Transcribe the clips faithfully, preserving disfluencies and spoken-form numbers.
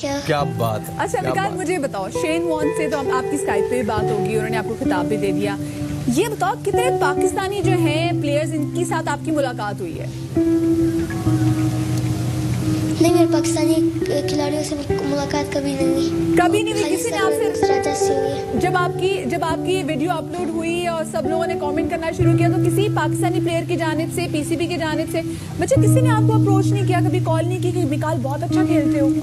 क्या क्या बात। अच्छा मिकाल, मुझे बताओ, शेन वॉर्न से तो अब आपकी स्काइप पे बात होगी, उन्होंने आपको खिताब भी दे दिया। ये बताओ कितने पाकिस्तानी जो हैं प्लेयर्स, इनके साथ आपकी मुलाकात हुई है? नहीं, मेरे पाकिस्तानी खिलाड़ियों से मुलाकात कभी नहीं हुई। कभी नहीं हुई? किसी ने आपसे, जब आपकी जब आपकी वीडियो अपलोड हुई और सब लोगों ने कमेंट करना शुरू किया, तो किसी पाकिस्तानी प्लेयर की जानिब से, पीसीबी की जानिब से बच्चे किसी ने आपको अप्रोच नहीं किया, कभी कॉल नहीं की कि मिकाल बहुत अच्छा खेलते हो?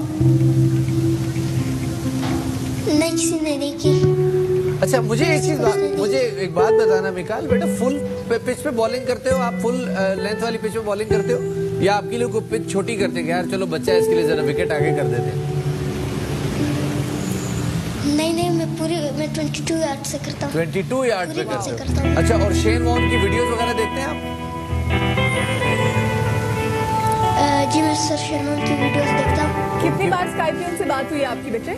नहीं, किसी ने नहीं की। अच्छा, मुझे एक चीज मुझे एक बात बताना मिकाल बेटा, फुल पिच पे बॉलिंग करते हो आप? फुल लेंथ वाली पिच पे बॉलिंग करते हो या आपके लिए कोई पिच छोटी करते हैं यार चलो बच्चा है इसके लिए जरा विकेट आगे कर देते हैं? नहीं नहीं, मैं पूरी मैं बाईस यार्ड से करता हूँ। बाईस यार्ड पे करते हो? अच्छा, और शेन वॉर्न की वीडियोस वगैरह देखते हैं आप? आ, जी मैं सर शेन वॉर्न की वीडियोस देखता हूँ। कितनी बार स्काइप पे उनसे बात हुई आपकी बेटे?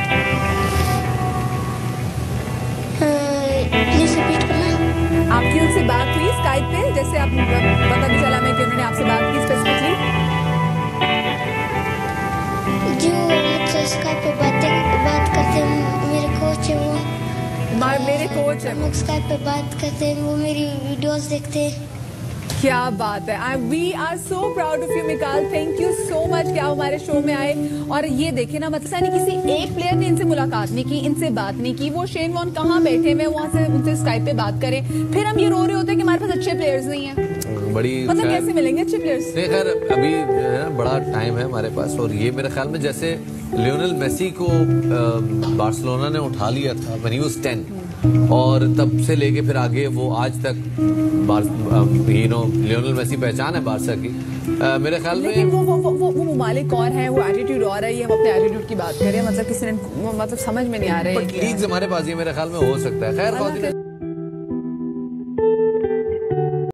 प्लीज रिपीट करना। आपकी उनसे बात हुई स्काइप पे? जैसे आप पता भी चला मैं कि उन्होंने आपसे बात की स्पेसिफिकली? जो मुझसे स्काइप पे बातें बात करते हैं, मेरे कोच है वो। मेरे कोच है वो स्काइप पे बात करते हैं, वो मेरी वीडियोस देखते हैं। क्या बात है। I we are so proud of you Mikaal, thank you so much कि आप हमारे शो में आए। और ये देखे ना, मतलब नहीं किसी एक प्लेयर ने इनसे मुलाकात नहीं की, इनसे बात नहीं की। वो शेन वॉर्न कहाँ बैठे हुए, वहाँ से उनसे स्काइप पे बात करें, फिर हम ये रो रहे होते हैं कि हमारे पास अच्छे प्लेयर्स नहीं है। बड़ी मतलब कैसे मिलेंगे अच्छे प्लेयर्स? नहीं खैर, अभी है ना बड़ा टाइम है हमारे पास। और ये मेरे ख्याल में जैसे लियोनेल मेसी को बार्सिलोना ने उठा लिया था व्हेन ही वाज टेन, और तब से लेके फिर आगे वो आज तक यू नो लियोनेल मेसी पहचान है बारसा की। आ, मेरे ख्याल में लेकिन वो वो वो वो, वो मुमालिक और है, वो एटीट्यूड और है। ये हम अपने एटीट्यूड की बात करें, मतलब किसी ने मतलब समझ में नहीं आ रहा है। लीग्स हमारे पास ये मेरे ख्याल में हो सकता है। खैर